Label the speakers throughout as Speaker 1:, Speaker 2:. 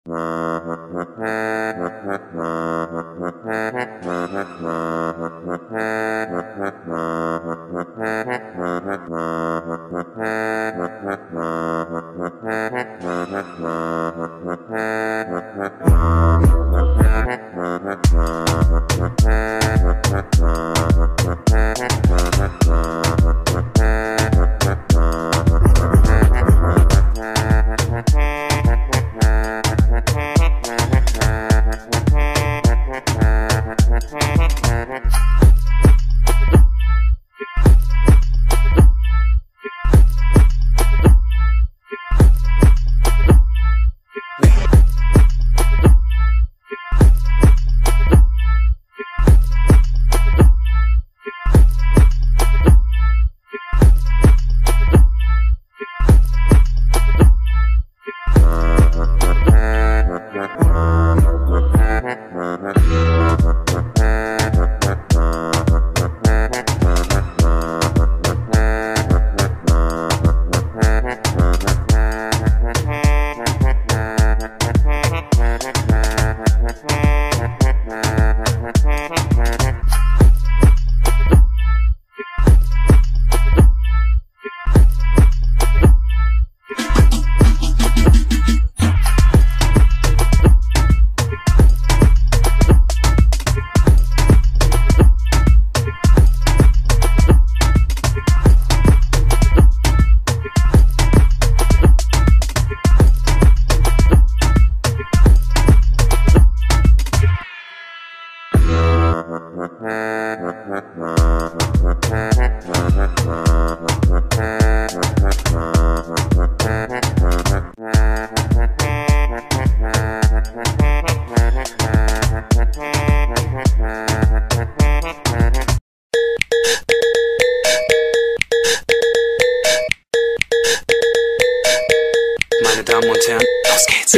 Speaker 1: Meine Damen und Herren, los geht's.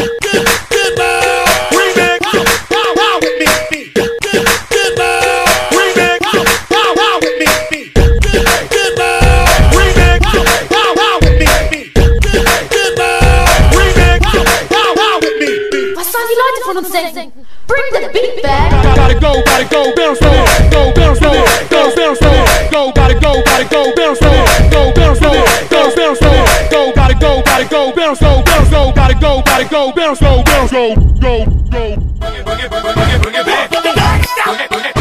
Speaker 2: Was sollen die Leute von uns denken? Bring the beat back.
Speaker 3: Gotta go, bounce slow, go, bounce slow, go, bounce slow, go, gotta go, bounce slow, go, bounce slow, go, bounce slow, go, gotta go, bounce slow, gotta go, bounce slow, go, go.
Speaker 1: Bring it back.